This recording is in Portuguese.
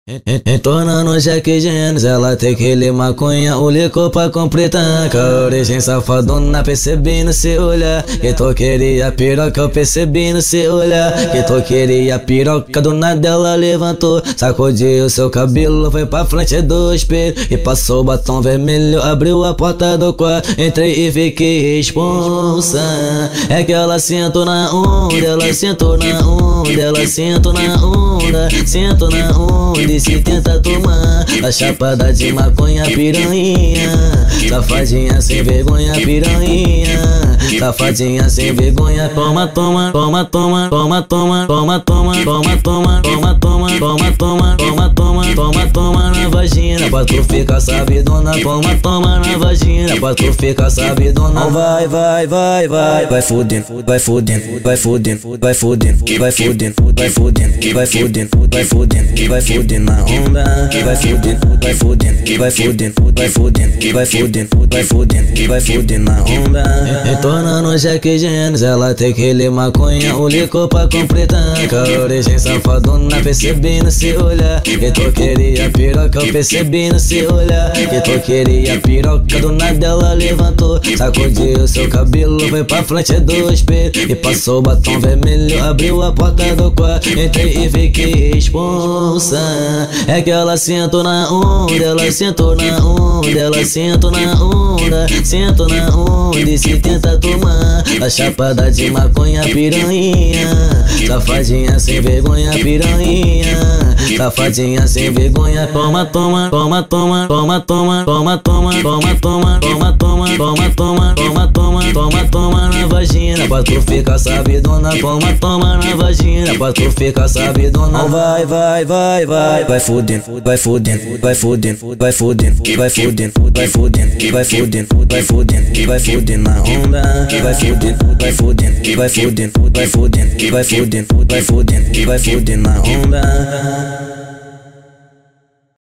Entornando Jack Gênesis, ela tem aquele maconha, o licor pra completar. Com a origem safadona, percebi no seu olhar que tu queria piroca, eu percebi no seu olhar que tu queria piroca. Do nada ela levantou, sacudiu seu cabelo, foi pra frente do espelho e passou o batom vermelho, abriu a porta do quarto, entrei e fiquei responsa. É que ela sentou na onda, ela sentou na onda, ela sentou na onda, sentou na onda. Se tenta tomar a chapada de maconha, piranha, safadinha sem vergonha, piranha, safadinha sem vergonha. Toma, toma, toma, toma, toma, toma, toma, toma, toma, toma, toma, toma, toma, toma, toma, toma, toma, toma na vagina, pra tu ficar sabidona. Toma, toma na vagina, pra tu ficar sabidona. Vai, vai, vai, vai, vai fudendo, vai fudendo, vai fudendo, vai fudendo, vai fudendo, vai fudendo, vai fudendo, vai fudendo, vai fudendo na onda, vai fudendo, vai fudendo, vai fudendo, vai fudendo, vai fudendo, vai fudendo, vai fudendo na onda. Entornando Jack Gênesis, ela tem aquele maconha, o licor pra completar. Com a origem safadona, percebi no seu olhar que tu queria piroca, eu percebi no seu olhar que tu queria piroca. Do nada ela levantou, sacudiu seu cabelo, foi pra frente do espelho e passou o batom vermelho, abriu a porta do quarto, entrei e fiquei responsa. É que ela sentou na onda, ela sentou na onda, ela sentou na onda, sentou na onda. E se tenta tomar a chapada de maconha, piranha, safadinha sem vergonha, piranha, safadinha sem vergonha. Toma, toma, toma, toma, toma, toma, toma, toma, toma, toma, toma, toma, toma, toma, toma, toma, toma, toma na vagina, pra tu ficar sabidona. Toma, toma na vagina, pra tu ficar sabidona. Vai, vai, vai, vai, vai fudendo, vai fudendo, vai fudendo, vai fudendo, vai fudendo, vai fudendo, vai fudendo, vai fudendo, vai fudendo na onda, vai fudendo, vai fudendo, vai fudendo, vai fudendo, vai fudendo, vai fudendo, vai fudendo na onda.